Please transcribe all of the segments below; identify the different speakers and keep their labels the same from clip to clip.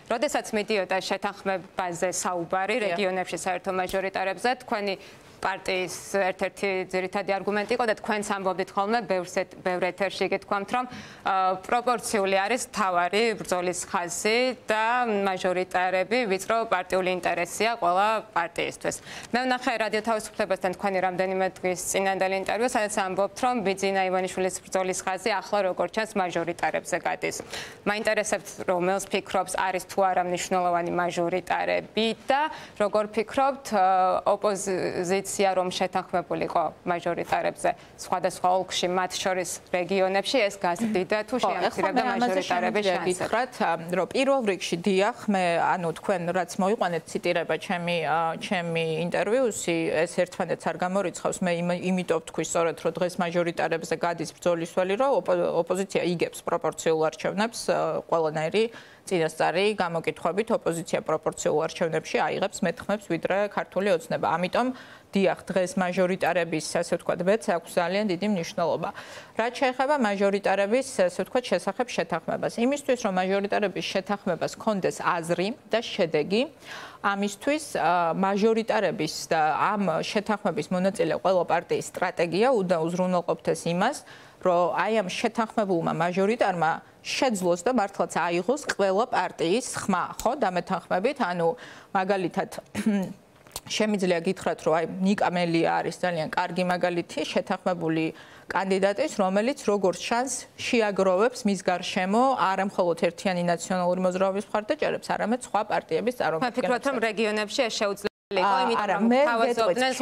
Speaker 1: როდესაც მიდიოდა შეთანხმებაზე საუბარი რეგიონებში საერთო მაჟორიტარებზე, თქვენი პარტიის ერთ-ერთი ძირითადი არგუმენტი იყო და თქვენც ამბობდით ხოლმე ბევრ ეთერში გითქვამთ, რომ პროპორციული არის მთავარი ბრძოლის ხაზი და მაჟორიტარები ვიწრო პარტიული ინტერესია ყველა პარტიისთვის. მე ვნახე რადიო თავისუფლებასთან თქვენი რამდენიმე დღის წინანდელი ინტერვიუ, სადაც ამბობთ, რომ ბიძინა ივანიშვილის ბრძოლის ხაზი ახლა როგორც ჩანს მაჟორიტარებზე გადის. მაინტერესებთ, რომელს ფიქრობს არის თუ არა მნიშვნელოვანი მაჟორიტარები და როგორ ფიქრობთ ოპოზიცია რომ შეთანხმებულიყო მაჟორიტარებზე სხვადასხვა ოლქში, მათ შორის რეგიონებში ეს გაზრდიდა თუ შეამცირებდა მაჟორიტარების შანსებს.
Speaker 2: გითხრათ, რომ პირველ რიგში დიახ, მე ანუ თქვენ რაც მოიყვანეთ ციტირება ჩემი ინტერვიუსი, ეს ერთმანეთს არ გამორიცხავს. მე იმიტომ ვთქვი სწორედ, რომ დღეს მაჟორიტარებზე გადის ბრძოლის ველი, რომ ოპოზიცია იგებს პროპორციულ არჩევნებს ყველანაირი წინასწარი გამოკითხვებით ოპოზიცია პროპორციულ არჩევნებში აიღებს მეტ ხმებს ვიდრე ქართული ოცნება. ამიტომ დიახ, დღეს მაჟორიტარების, ასე ვთქვათ, ვეც აქვს ძალიან დიდი მნიშვნელობა. რაც შეეხება მაჟორიტარების, ასე ვთქვათ, შესახებ შეთანხმებას. იმისთვის, რომ მაჟორიტარების შეთანხმებას ჰქონდეს აზრი და შედეგი, ამისთვის მაჟორიტარების და ამ შეთანხმების მონაწილე ყველა პარტიის სტრატეგია უნდა უზრუნველყოფდეს იმას, რომ აი ამ შეთანხმებულმა მაჟორიტარმა შეძლოს და მართლაც აიღოს ყველა პარტიის ხმა, ხო, დამეთანხმებით, ანუ მაგალითად შემიძლია გითხრათ, რომ აი ნიკა მელია არის ძალიან კარგი მაგალითი შეთანხმებული კანდიდატის, რომელიც როგორც ჩანს შეაგროვებს მის გარშემო არა მხოლოდ ერთიანი ნაციონალური მოძრაობის მხარდაჭერებს, არამედ სხვა პარტიების წარმომადგენლებს.
Speaker 1: მე ვფიქრობ, რომ რეგიონებში ეს შეუძლია არა, მე
Speaker 2: ვეტყვით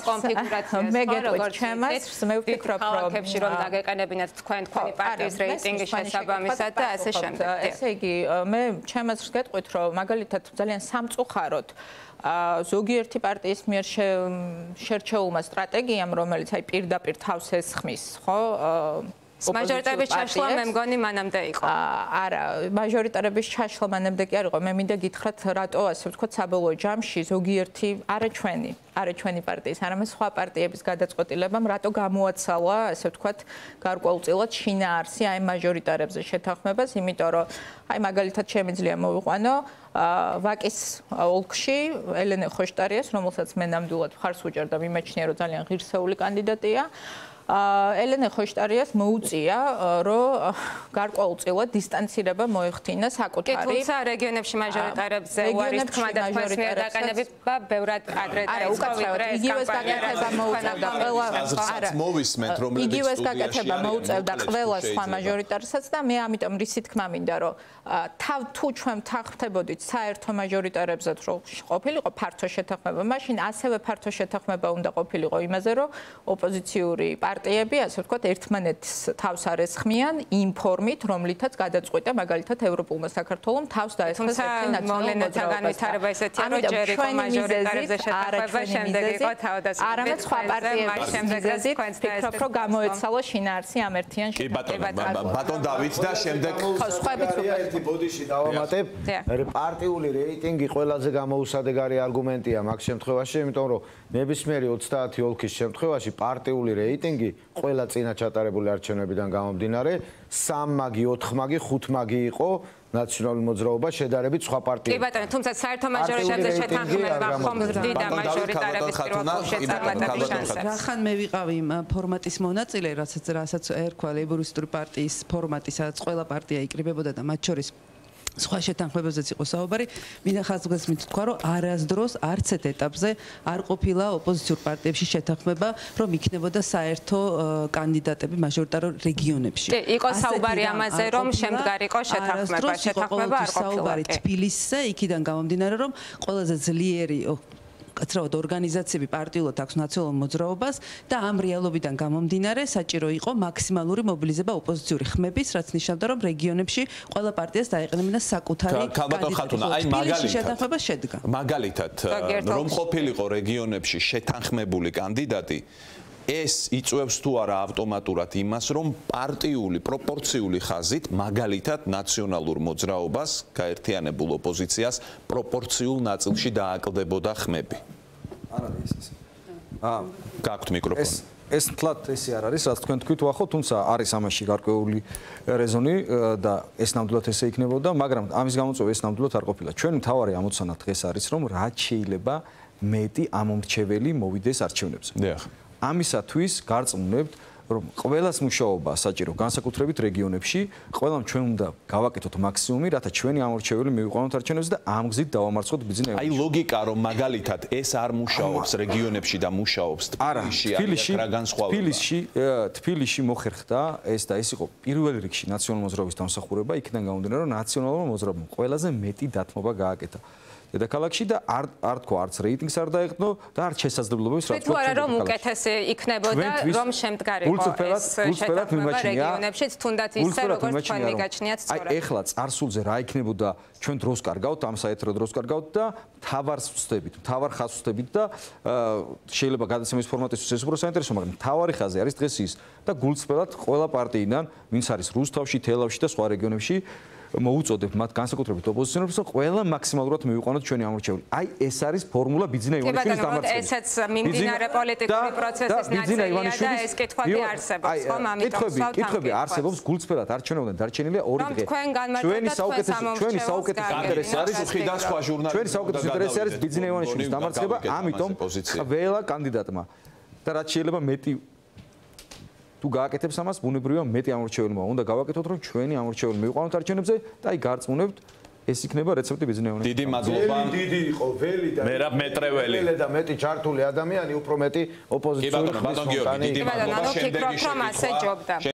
Speaker 2: ჩემას, მე ვფიქრობ, რომ
Speaker 1: რომ დაგეყენებინათ თქვენი პარტიის რეიტინგის შესაბამისად და ასე შემდეგ.
Speaker 2: ესე იგი, მე ჩემას გეტყვით, რომ მაგალითად ძალიან სამწუხაროდ ზოგიერთი პარტიის მიერ შერჩეულმა სტრატეგიამ, რომელიც აი პირდაპირ თავს ესხმის, ხო?
Speaker 1: მაჟორიტარების ჩაშლა მე მგონი მანამდე იყო.
Speaker 2: არა, მაჟორიტარების ჩაშლა მანამდე კი არ იყო. მე მინდა გითხრათ, რატო ასე ვთქვათ, საბოლოო ჯამში ზოგიერთი არა ჩვენი პარტიის, არამედ სხვა პარტიების გადაწყვეტილებამ რატო გამოაცალა, ასე ვთქვათ, გარკვეულწილად შინაარსი აი მაჟორიტარებზე შეთანხმებას, იმიტომ რომ აი მაგალითად შემიძლია მოვიყვანო ვაკის ოლქში ელენე ხოშტარიას, რომელსაც მე ნამდვილად მხარს ვუჭერ და მიმაჩნია, რომ ძალიან ღირსეული კანდიდატია. ელენე ხოშტარიას მოუწია, რომ გარკვეულწილად დისტანცირება მოეხდინა საკუთარი.
Speaker 1: თუმცა რეგიონებში მაჟორიტარებზე უარის თქმა და თქვენს მიერ დაყენება ბევრად ადრე დაიწყო, ვიდრე ეს
Speaker 2: გაკეთება მოუწევდა ყველა იგივეს გაკეთება მოუწევდა ყველა სხვა მაჟორიტარსაც და მე ამიტომ რისი თქმა მინდა, რომ თუ ჩვენ ვთანხმდებოდით საერთო მაჟორიტარებზე, რომ ყოფილიყო ფართო შეთანხმება, მაშინ ასევე ფართო შეთანხმება უნდა ყოფილიყო იმაზე, რომ ოპოზიციური პარტიები, ასე ვთქვათ, ერთმანეთს თავს არ ესხმიან იმ ფორმით, რომლითაც გადაწყვიტა მაგალითად ევროპულმა საქართველომ თავს დაესხეს ერთი ნაციონალური
Speaker 1: განვითარება ესეთია, რომ ჯერ იყო მაჟორიტარებზე შეთანხმება, შემდეგ იყო თავდასხმა.
Speaker 2: არამედ სხვა პარტიების მიზეზით ვფიქრობ, რომ გამოეცალა შინაარსი ამ ერთიან
Speaker 3: შეთანხმებაზე. ბატონ დავით და შემდეგ
Speaker 4: ერთი ბოდიში დავამატებ. პარტიული რეიტინგი ყველაზე გამოუსადეგარი არგუმენტია მაგ შემთხვევაში, იმიტომ რომ ნებისმიერი 30 ოლქის შემთხვევაში პარტიული რეიტინგი ყველა წინა ჩატარებული არჩევნებიდან გამომდინარე 3 მაგი, 4 მაგი, 5 მაგი იყო ნაციონალური მოძრაობა შედარებით სხვა პარტიებთან.
Speaker 1: კი ბატონო, თუმცა საერთო მაჟორიტარებზე შეთანხმება ხომ ზრდიდა მაჟორიტარების პირველ ტურში წარმატების შანსებს.
Speaker 5: რახან მე ვიყავი იმ ფორმატის მონაწილე, რასაც ერქვა ლეიბორისტული პარტიის ფორმატი, სადაც ყველა პარტია იკრიბებოდა და მათ შორის სხვა შეთანხმებებზეც იყო საუბარი. მინდა ხაზგასმით თქვა, რომ არასდროს არც ერთ ეტაპზე არ ყოფილა ოპოზიციურ პარტიებში შეთანხმება, რომ იქნებოდა საერთო კანდიდატები მაჟორიტარულ რეგიონებში.
Speaker 1: კი, იყო საუბარი ამაზე, რომ შემდგარიყო შეთანხმება არ ყოფილა.
Speaker 5: საუბარი თბილისზე, იქიდან გამომდინარე, რომ ყველაზე ძლიერი კაცრავად ორგანიზაციები პარტიულად აქვს ნაციონალურ მოძრაობას და ამ რეალობიდან გამომდინარე საჭირო იყო მაქსიმალური მობილიზება ოპოზიციური ხმების, რაც ნიშნავდა, რომ რეგიონებში ყველა პარტიას დაეყენებინა საკუთარი კანდიდატი.
Speaker 3: მაგალითად, რომ ყოფილიყო რეგიონებში შეთანხმებული კანდიდატი, ეს იწვევს თუ არა ავტომატურად იმას, რომ პარტიული პროპორციული ხაზით, მაგალითად ნაციონალურ მოძრაობას, გაერთიანებულ ოპოზიციას პროპორციულ ნაწილში დააკლდებოდა ხმები.
Speaker 4: არა, ეს.
Speaker 3: გაქვთ მიკროფონი.
Speaker 6: ეს თლად ესე არ არის, რაც თქვენ თქვით უახო, თუმცა არის ამაში გარკვეული რეზონი და ეს ნამდვილად ესე იქნებოდა, მაგრამ ამის გამოწვევა ეს ნამდვილად არ ყოფილა. ჩვენი მთავარი ამოცანა დღეს არის, რომ რაც შეიძლება მეტი ამომრჩეველი მოვიდეს არჩევნებზე. ამისათვის გარწმუნებთ, რომ ყველას მუშაობა საჭირო, განსაკუთრებით რეგიონებში, ყველამ ჩვენ უნდა გავაკეთოთ მაქსიმუმი, რათა ჩვენი ამორჩეველი მივიყვანოთ არჩევნებზე და ამ გზით დავამარცხოთ ბიზნეს.
Speaker 3: აი ლოგიკა, რომ მაგალითად ეს არ მუშაობს რეგიონებში და მუშაობს თბილისში, რა განსხვავებაა?
Speaker 6: თბილისში მოხერხდა ეს და ეს იყო პირველ რიგში ნაციონალური მოძრაობის დამსახურება, იქიდან გამომდინარე, რომ ნაციონალურ მოძრაობამ ყველაზე მეტი დათმობა გააკეთა. დედაქალაქში და არ თქვა არც რეიტინგს არ დაეყნო და არც შესაძლებლობებს რაც
Speaker 1: თქვა არა რომ უკეთესი იქნებოდა რომ შემდგარიყო ეს შეთანხმება რეგიონებში თუნდაც ისე როგორც თქვენ მიგაჩნიათ სწორად.
Speaker 6: აი ეხლა წარსულზე რა იქნებოდა ჩვენ დროს კარგავთ ამ საერთო დროს კარგავთ და თავარს ვწდებით, თავარ ხაზს ვწდებით და შეიძლება გადაცემის ფორმატისთვის ეს უფრო საინტერესო, მაგრამ თავარი ხაზი არის დღეს ის და გულწრფელად ყველა პარტიიდან, ვინც არის რუსთავში, თელავში და სხვა რეგიონებში მოუწოდებთ მათ განსაკუთრებით ოპოზიციონერებს, რომ ყველა მაქსიმალურად მივიყვანოთ ჩვენი ამორჩეველი. აი ეს არის ფორმულა ბიძინა ივანიშვილის დამარცხების.
Speaker 1: ესეც მიმდინარე პოლიტიკური პროცესის ნაწილია და ეს კითხვები არსებობს, ხომ ამიტომ ვსვავთ.
Speaker 6: კითხვები არსებობს, გულწრფელად არჩევნებიდან დარჩენილია 2 დღე. ჩვენი საუკეთესო ინტერესი არის
Speaker 3: ხიდან სხვა ჟურნალისტები.
Speaker 6: ჩვენი საუკეთესო ინტერესი არის ბიძინა ივანიშვილის დამარცხება, ამიტომ ყველა კანდიდატმა და რაც შეიძლება მეტი თუ გააკეთებს ამას, ბუნებრივია მეტი ამორჩეველმა უნდა გავაკეთოთ, რომ ჩვენი ამორჩეველი მივიყვანოთ არჩევნებზე და აი გარწმუნებთ, ეს იქნება რეცეპტი ბიზნეს ევნების.
Speaker 3: დიდი მადლობა.
Speaker 4: დიდი იყო ველი და
Speaker 3: მერაბ მეტრეველი
Speaker 4: და მეტი ჩართული ადამიანი, უფრო მეტი ოპოზიციური ხმის მომტანი.
Speaker 1: კი ბატონო, ანუ ფიქრობ რომ ასე ჯობდა.